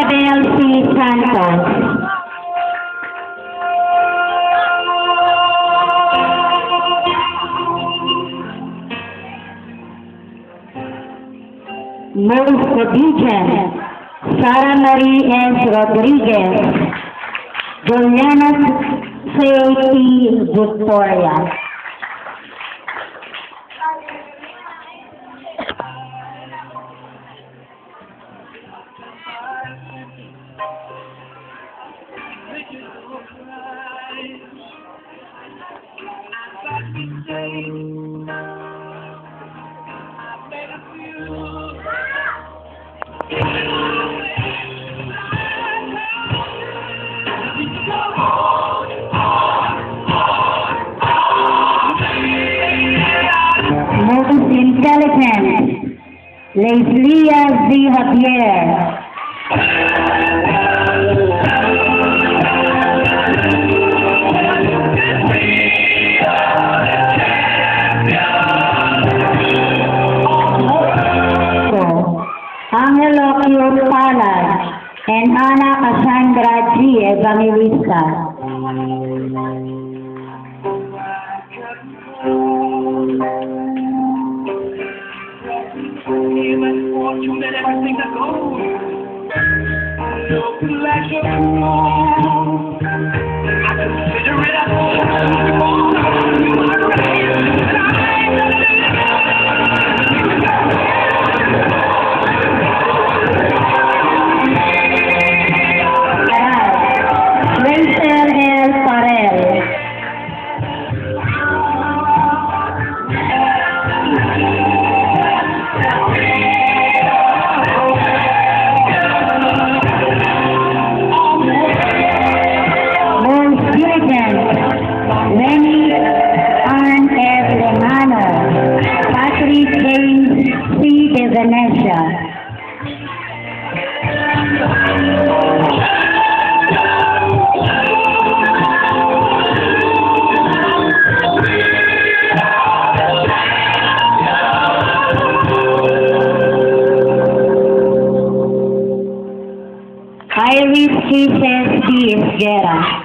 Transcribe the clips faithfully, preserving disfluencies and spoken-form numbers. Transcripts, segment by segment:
Abel C. Santos. Most obedient, Sara Marie S. Rodriguez. Juliana C. Victoria. Most intelligent, Leslia Z. Javier. Angelo Q. Palad and Ana Cassandra G. Evangelista. Fortune and everything that goes. Looking like a fool. I consider it a fool. Rachel L. Farrell. Lenny Ann F. Lemano, Patrick James C. De Venecia. Iris Kisses D. Esguera.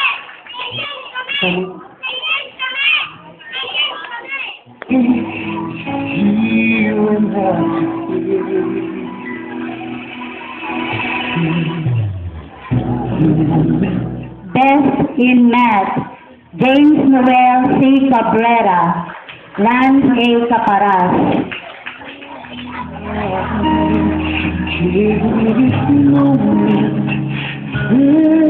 Best in Math, James Noel C. Cabrera, Lance A. Caparas. Yeah.